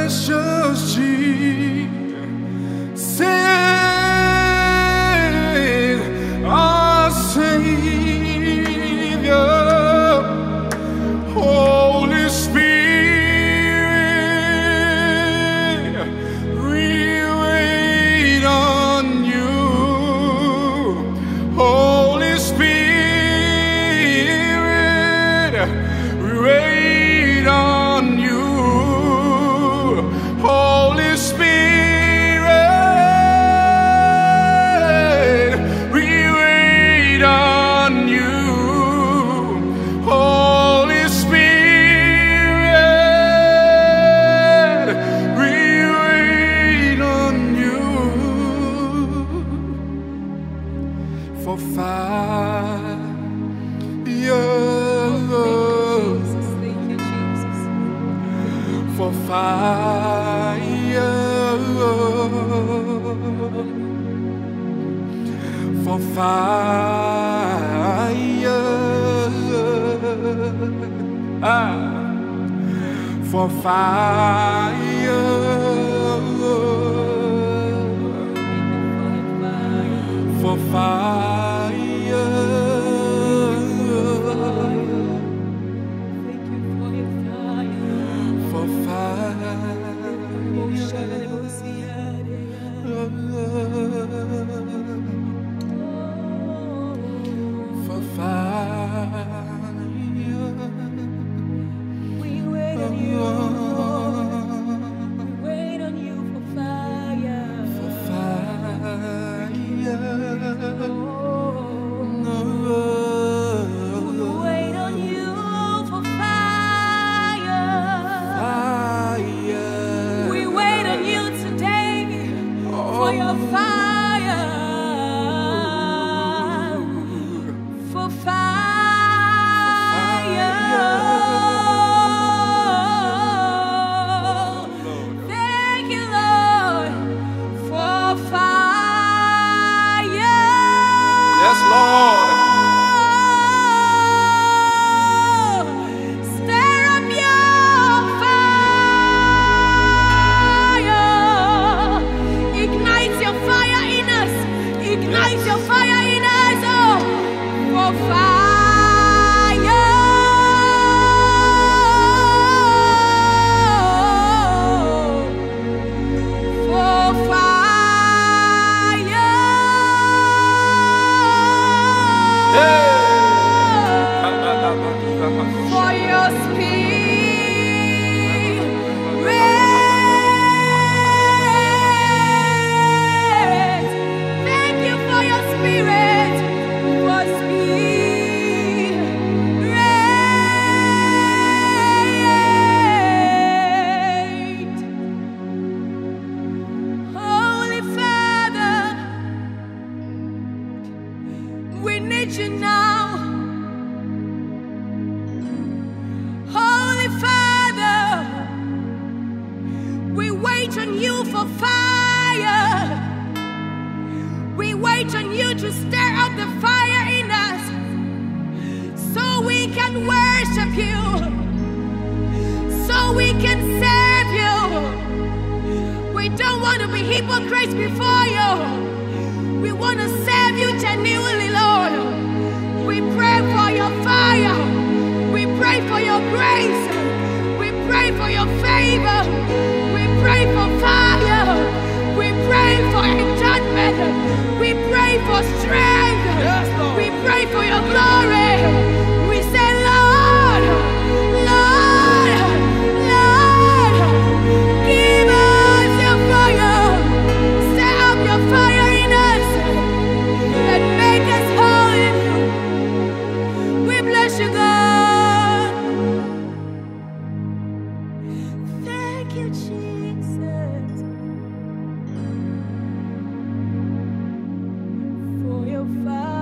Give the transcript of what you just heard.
precious Jesus, our Savior. Holy Spirit, we wait on you. Holy Spirit, we wait on you. Holy Spirit, we wait on you. Holy Spirit, we wait on you. For fire, for fire, for fire, for fire, for fire, for We wait on you. We wait on you for fire. for fire. We wait on you for fire. We wait on you today for your fire. For fire. Thank you, Lord, for fire. Yes, Lord. Stir up your fire. Ignite your fire in us. Ignite your fire in us. Oh, for fire. For fire. For your spirit. Thank you for your spirit. For spirit. Holy Father, we need you now. Holy Father, we wait on you for fire. We wait on you to stir up the fire in us so we can worship you, so we can serve you. We don't want to be hypocrites before you. We want to serve you genuinely, Lord. We pray for your fire. We pray for your grace. We pray for your favor. We pray for fire. We pray for enchantment. We pray for strength. Yes, Lord. We pray for your glory. We say, Lord, Lord, Lord, give us your fire. Set up your fire in us and make us holy. We bless you, God. Thank you, Jesus, for your fire.